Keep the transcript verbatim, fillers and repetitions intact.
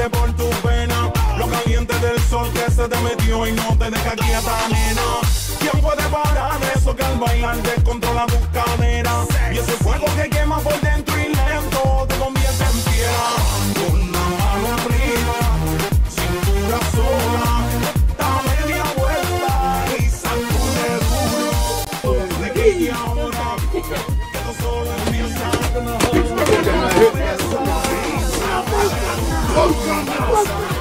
muere por tu pena. Lo caliente del sol que se te metió y no te deja quieta, nena. ¿Quién puede parar eso que al bailar descontrola tus caderas? Y ese fuego que quema por dentro y lento te convierte en piedra. Con la mano arriba, cintura sola, da media vuelta y sacude duro. De que y ahora, que no solo empieza. Oh,